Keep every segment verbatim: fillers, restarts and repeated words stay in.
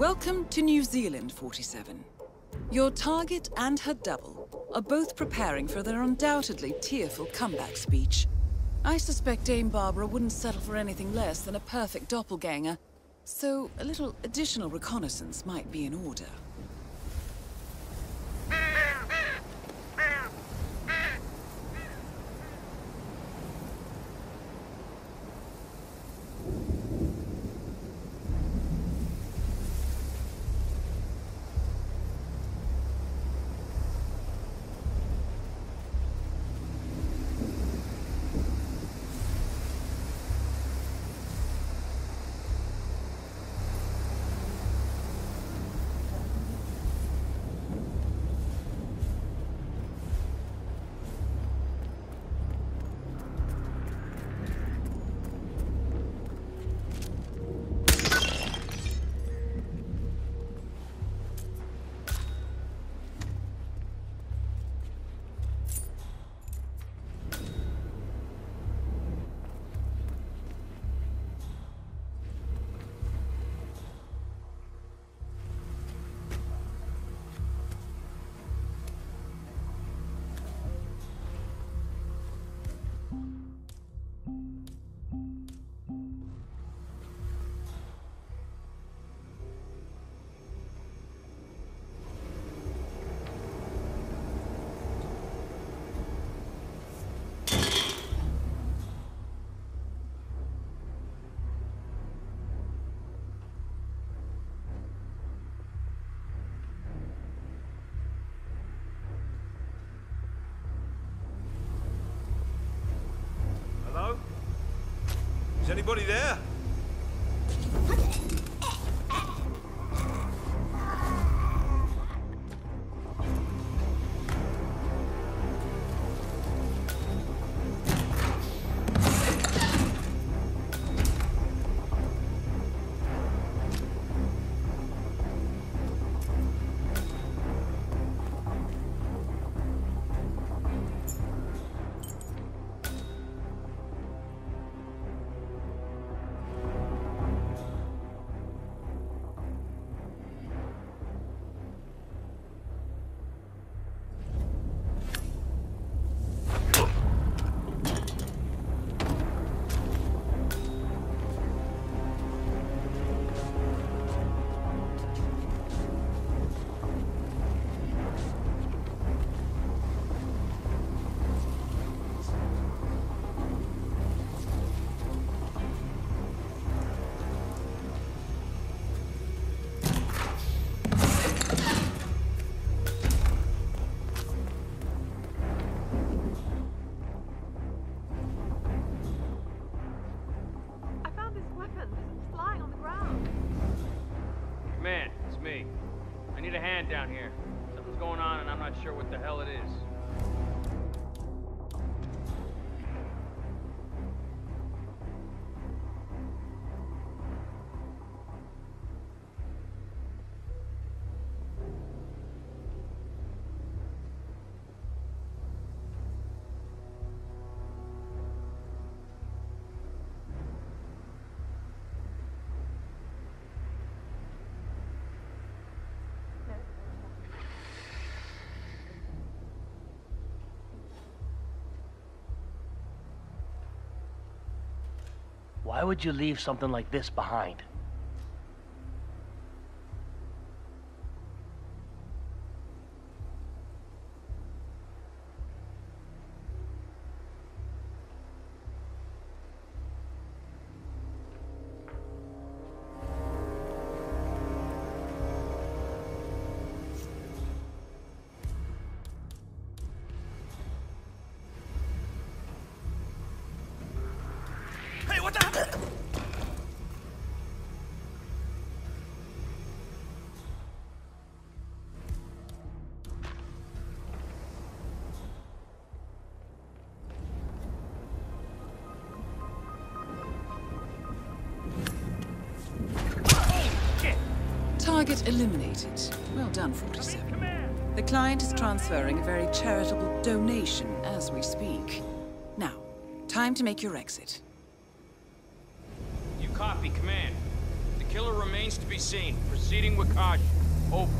Welcome to New Zealand, forty-seven. Your target and her double are both preparing for their undoubtedly tearful comeback speech. I suspect Dame Barbara wouldn't settle for anything less than a perfect doppelganger, so a little additional reconnaissance might be in order. Is anybody there? I need a hand down here. Something's going on and I'm not sure what the hell it is. Why would you leave something like this behind? What the hell? Target eliminated. Well done, forty-seven. The client is transferring a very charitable donation as we speak. Now, time to make your exit. You copy, command. The Killer remains to be seen. Proceeding with caution. Over.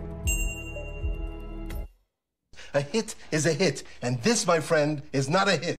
A hit is a hit, and this, my friend, is not a hit.